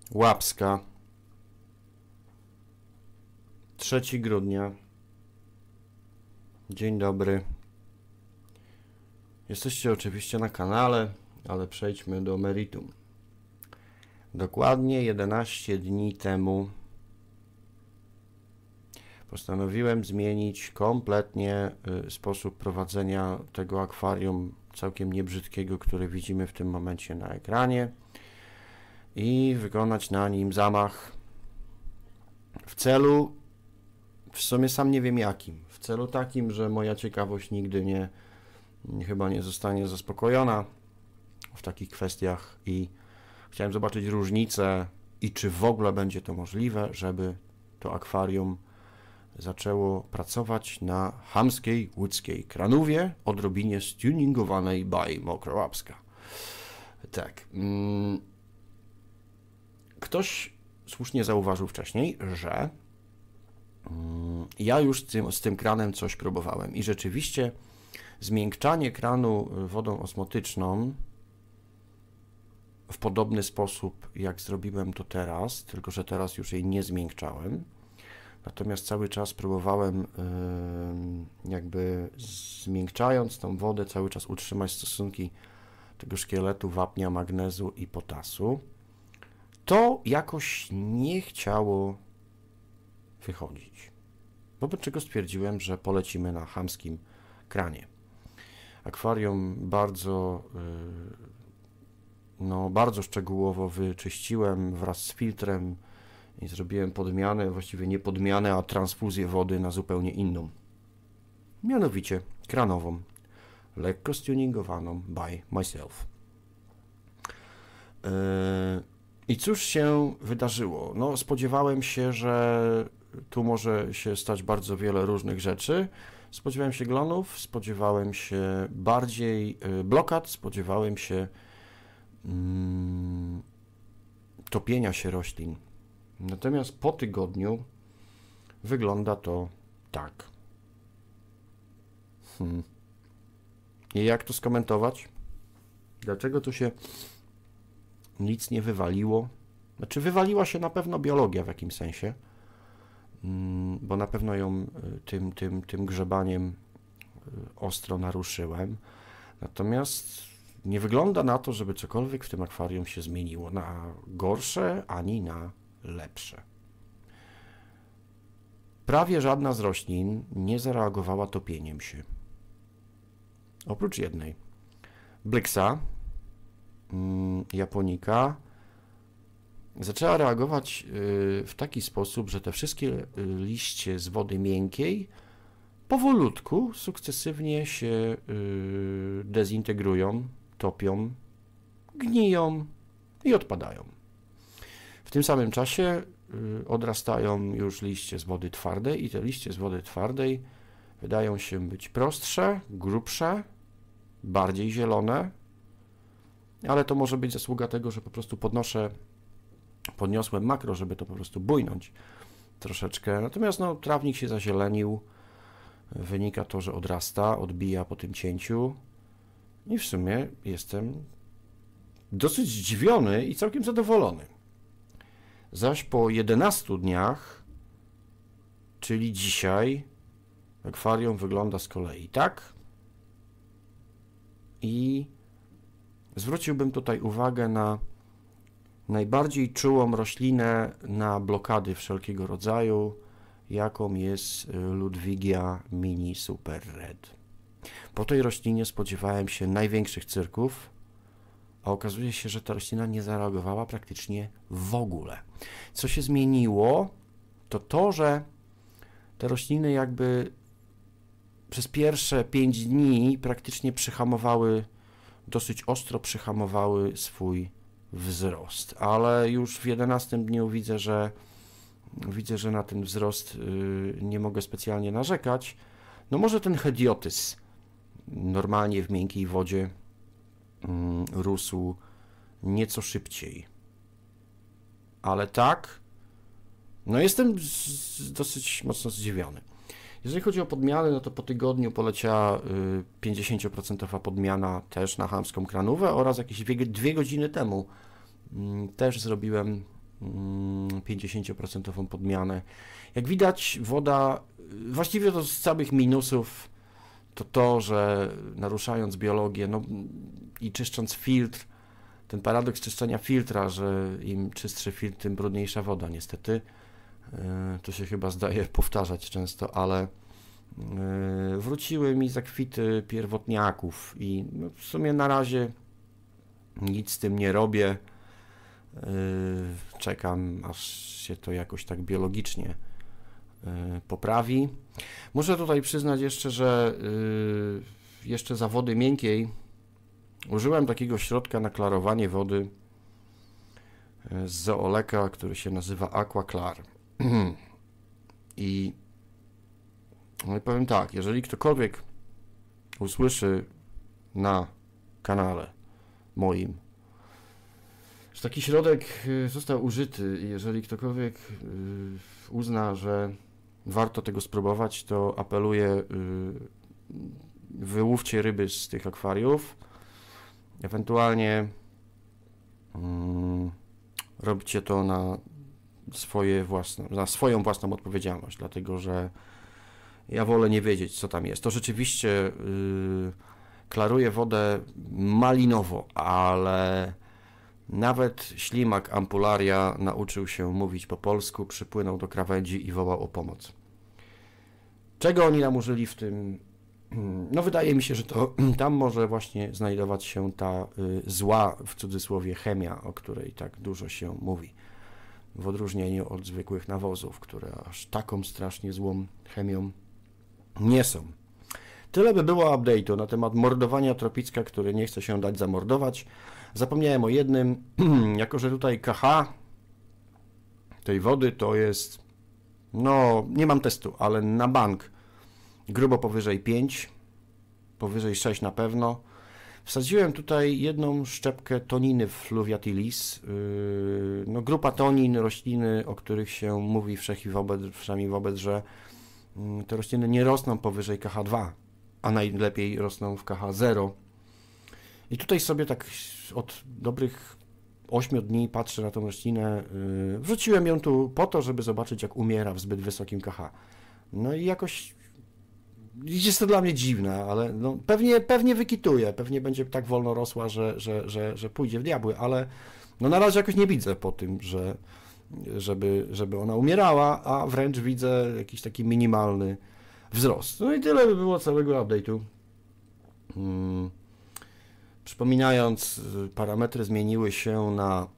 Łapska, 3 grudnia. Dzień dobry. Jesteście oczywiście na kanale, ale przejdźmy do meritum. Dokładnie 11 dni temu postanowiłem zmienić kompletnie sposób prowadzenia tego akwarium całkiem niebrzydkiego, które widzimy w tym momencie na ekranie, i wykonać na nim zamach w celu, w sumie sam nie wiem jakim, w celu takim, że moja ciekawość nigdy chyba nie zostanie zaspokojona w takich kwestiach, i chciałem zobaczyć różnicę i czy w ogóle będzie to możliwe, żeby to akwarium zaczęło pracować na chamskiej łódzkiej Kranówie, odrobinie stuningowanej by Mokra Łapska. Tak. Ktoś słusznie zauważył wcześniej, że ja już z tym kranem coś próbowałem i rzeczywiście zmiękczanie kranu wodą osmotyczną w podobny sposób, jak zrobiłem to teraz, tylko że teraz już jej nie zmiękczałem. Natomiast cały czas próbowałem, jakby zmiękczając tą wodę, cały czas utrzymać stosunki tego szkieletu wapnia, magnezu i potasu. To jakoś nie chciało wychodzić. Wobec czego stwierdziłem, że polecimy na chamskim kranie. Akwarium bardzo szczegółowo wyczyściłem wraz z filtrem i zrobiłem podmianę, właściwie nie podmianę, a transfuzję wody na zupełnie inną. Mianowicie kranową, lekko stuningowaną by myself. I cóż się wydarzyło? No, spodziewałem się, że tu może się stać bardzo wiele różnych rzeczy. Spodziewałem się glonów, spodziewałem się bardziej blokad, spodziewałem się topienia się roślin. Natomiast po tygodniu wygląda to tak. I jak to skomentować? Dlaczego tu się nic nie wywaliło? Znaczy, wywaliła się na pewno biologia w jakimś sensie, bo na pewno ją tym grzebaniem ostro naruszyłem. Natomiast nie wygląda na to, żeby cokolwiek w tym akwarium się zmieniło na gorsze ani na lepsze. Prawie żadna z roślin nie zareagowała topieniem się. Oprócz jednej. Blyksa, japonika, zaczęła reagować w taki sposób, że te wszystkie liście z wody miękkiej powolutku, sukcesywnie się dezintegrują, topią, gniją i odpadają. W tym samym czasie odrastają już liście z wody twardej i te liście z wody twardej wydają się być prostsze, grubsze, bardziej zielone, ale to może być zasługa tego, że po prostu podniosłem makro, żeby to po prostu bujnąć troszeczkę. Natomiast no, trawnik się zazielenił, wynika to, że odrasta, odbija po tym cięciu i w sumie jestem dosyć zdziwiony i całkiem zadowolony. Zaś po 11 dniach, czyli dzisiaj, akwarium wygląda z kolei tak. I zwróciłbym tutaj uwagę na najbardziej czułą roślinę na blokady wszelkiego rodzaju, jaką jest Ludwigia Mini Super Red. Po tej roślinie spodziewałem się największych cyrków, a okazuje się, że ta roślina nie zareagowała praktycznie w ogóle. Co się zmieniło, to, że te rośliny jakby przez pierwsze 5 dni praktycznie dosyć ostro przyhamowały swój wzrost, ale już w 11 dniu widzę, że na ten wzrost nie mogę specjalnie narzekać. No może ten hediotys normalnie w miękkiej wodzie rósł nieco szybciej, ale tak, no jestem dosyć mocno zdziwiony. Jeżeli chodzi o podmiany, no to po tygodniu poleciała 50% podmiana też na chamską Kranówę oraz jakieś 2 godziny temu też zrobiłem 50% podmianę. Jak widać, woda, właściwie to z samych minusów, to, że naruszając biologię, no i czyszcząc filtr, ten paradoks czyszczenia filtra, że im czystszy filtr, tym brudniejsza woda, niestety. To się chyba zdaje powtarzać często, ale wróciły mi zakwity pierwotniaków i no, w sumie na razie nic z tym nie robię. Czekam, aż się to jakoś tak biologicznie poprawi. Muszę tutaj przyznać jeszcze, że jeszcze za wody miękkiej użyłem takiego środka na klarowanie wody z Zooleka, który się nazywa Aquaclar. I powiem tak, jeżeli ktokolwiek usłyszy na kanale moim, że taki środek został użyty i jeżeli ktokolwiek uzna, że warto tego spróbować, to apeluję, wyłówcie ryby z tych akwariów, ewentualnie róbcie to na swoją własną odpowiedzialność, dlatego że ja wolę nie wiedzieć, co tam jest. To rzeczywiście klaruje wodę malinowo, ale nawet ślimak Ampularia nauczył się mówić po polsku, przypłynął do krawędzi i wołał o pomoc. Czego oni nam użyli w tym? No wydaje mi się, że to tam może właśnie znajdować się ta zła, w cudzysłowie, chemia, o której tak dużo się mówi. W odróżnieniu od zwykłych nawozów, które aż taką strasznie złą chemią nie są. Tyle by było update'u na temat mordowania Tropicka, który nie chce się dać zamordować. Zapomniałem o jednym, jako że tutaj KH tej wody to jest, no nie mam testu, ale na bank grubo powyżej 5, powyżej 6 na pewno. Wsadziłem tutaj jedną szczepkę toniny fluviatilis, no grupa tonin, rośliny, o których się mówi wszemi wobec, że te rośliny nie rosną powyżej KH2, a najlepiej rosną w KH0. I tutaj sobie tak od dobrych 8 dni patrzę na tą roślinę. Wrzuciłem ją tu po to, żeby zobaczyć, jak umiera w zbyt wysokim KH. No i jakoś jest to dla mnie dziwne, ale no pewnie wykituje, pewnie będzie tak wolno rosła, że pójdzie w diabły, ale no na razie jakoś nie widzę po tym, żeby ona umierała, a wręcz widzę jakiś taki minimalny wzrost. No i tyle by było całego update'u. Przypominając, parametry zmieniły się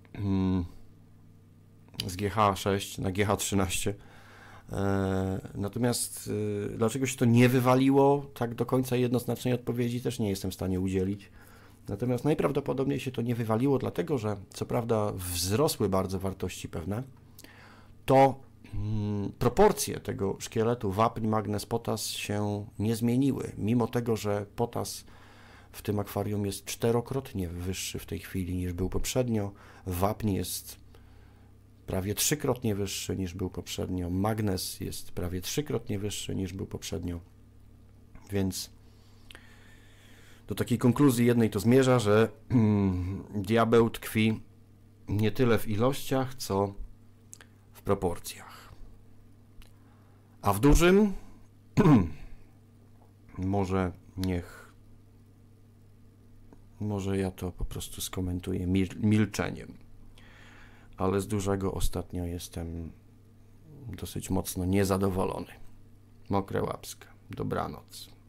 z GH6 na GH13. Natomiast dlaczego się to nie wywaliło, tak do końca jednoznacznej odpowiedzi też nie jestem w stanie udzielić. Natomiast najprawdopodobniej się to nie wywaliło, dlatego że co prawda wzrosły bardzo wartości pewne, to proporcje tego szkieletu wapń, magnez, potas się nie zmieniły, mimo tego, że potas w tym akwarium jest 4-krotnie wyższy w tej chwili niż był poprzednio, wapń jest prawie 3-krotnie wyższy niż był poprzednio, magnez jest prawie 3-krotnie wyższy niż był poprzednio, więc do takiej konkluzji jednej to zmierza, że diabeł tkwi nie tyle w ilościach, co w proporcjach. A w dużym może ja to po prostu skomentuję milczeniem, ale z dużego ostatnio jestem dosyć mocno niezadowolony. Mokre łapska. Dobranoc.